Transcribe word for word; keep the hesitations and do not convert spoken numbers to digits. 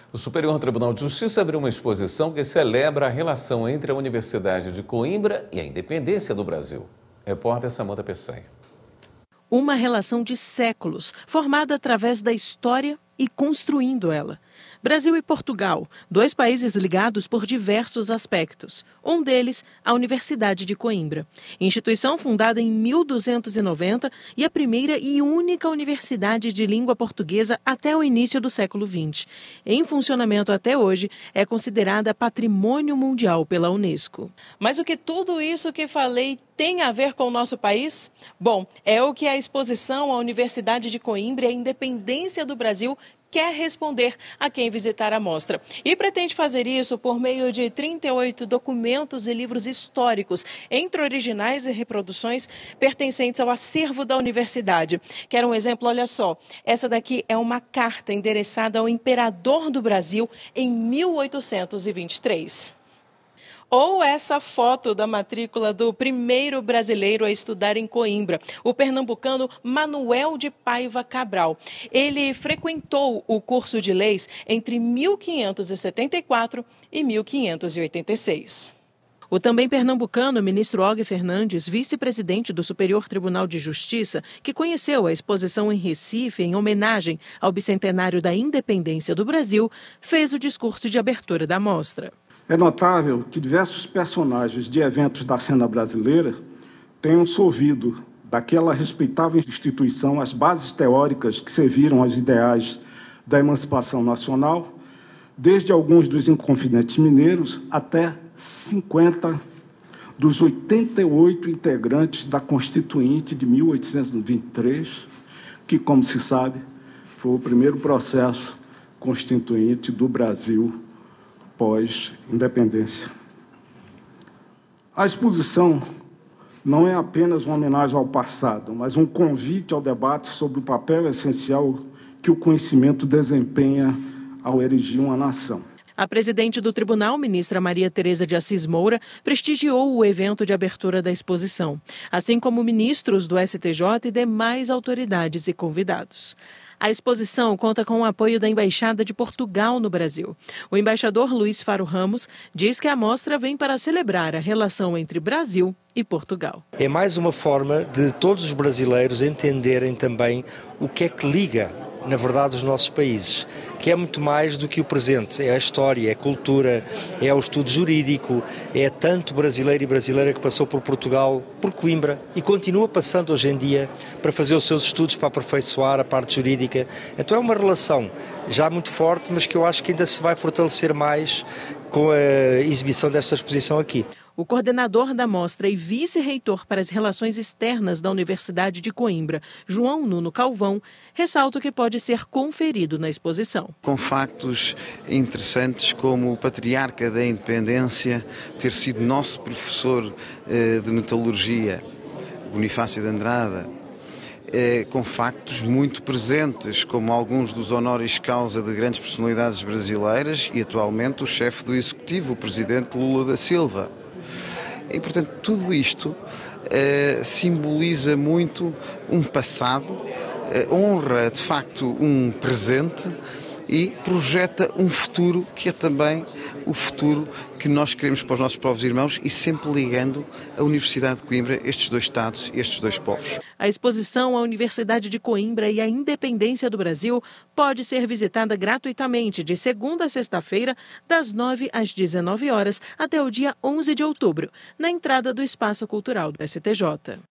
O Superior Tribunal de Justiça abriu uma exposição que celebra a relação entre a Universidade de Coimbra e a independência do Brasil. Repórter Samanta Peçanha. Uma relação de séculos, formada através da história e construindo ela. Brasil e Portugal, dois países ligados por diversos aspectos. Um deles, a Universidade de Coimbra. Instituição fundada em mil duzentos e noventa e a primeira e única universidade de língua portuguesa até o início do século vinte. Em funcionamento até hoje, é considerada Patrimônio Mundial pela Unesco. Mas o que tudo isso que falei tem a ver com o nosso país? Bom, é o que a exposição à Universidade de Coimbra e a Independência do Brasil quer responder a quem visitar a mostra. E pretende fazer isso por meio de trinta e oito documentos e livros históricos, entre originais e reproduções pertencentes ao acervo da universidade. Quer um exemplo? Olha só, essa daqui é uma carta endereçada ao imperador do Brasil em mil oitocentos e vinte e três. Ou essa foto da matrícula do primeiro brasileiro a estudar em Coimbra, o pernambucano Manuel de Paiva Cabral. Ele frequentou o curso de leis entre mil quinhentos e setenta e quatro e mil quinhentos e oitenta e seis. O também pernambucano ministro Og Fernandes, vice-presidente do Superior Tribunal de Justiça, que conheceu a exposição em Recife em homenagem ao bicentenário da independência do Brasil, fez o discurso de abertura da mostra. É notável que diversos personagens de eventos da cena brasileira tenham sorvido daquela respeitável instituição as bases teóricas que serviram aos ideais da emancipação nacional, desde alguns dos Inconfidentes Mineiros até cinquenta dos oitenta e oito integrantes da Constituinte de mil oitocentos e vinte e três, que, como se sabe, foi o primeiro processo constituinte do Brasil pós-independência. A exposição não é apenas uma homenagem ao passado, mas um convite ao debate sobre o papel essencial que o conhecimento desempenha ao erigir uma nação. A presidente do tribunal, ministra Maria Tereza de Assis Moura, prestigiou o evento de abertura da exposição, assim como ministros do S T J e demais autoridades e convidados. A exposição conta com o apoio da Embaixada de Portugal no Brasil. O embaixador Luiz Faro Ramos diz que a mostra vem para celebrar a relação entre Brasil e Portugal. É mais uma forma de todos os brasileiros entenderem também o que é que liga, na verdade, os nossos países, que é muito mais do que o presente, é a história, é a cultura, é o estudo jurídico, é tanto brasileiro e brasileira que passou por Portugal, por Coimbra e continua passando hoje em dia para fazer os seus estudos, para aperfeiçoar a parte jurídica. Então é uma relação já muito forte, mas que eu acho que ainda se vai fortalecer mais com a exibição desta exposição aqui. O coordenador da mostra e vice-reitor para as relações externas da Universidade de Coimbra, João Nuno Calvão, ressalta o que pode ser conferido na exposição. Com factos interessantes como o patriarca da independência ter sido nosso professor eh, de metalurgia, Bonifácio de Andrada, eh, com factos muito presentes, como alguns dos honoris causa de grandes personalidades brasileiras e atualmente o chefe do Executivo, o presidente Lula da Silva. E, portanto, tudo isto eh, simboliza muito um passado, eh, honra, de facto, um presente e projeta um futuro que é também o futuro que nós queremos para os nossos povos irmãos e sempre ligando a Universidade de Coimbra, estes dois Estados e estes dois povos. A exposição à Universidade de Coimbra e a Independência do Brasil pode ser visitada gratuitamente de segunda a sexta-feira, das nove às dezenove horas, até o dia onze de outubro, na entrada do Espaço Cultural do S T J.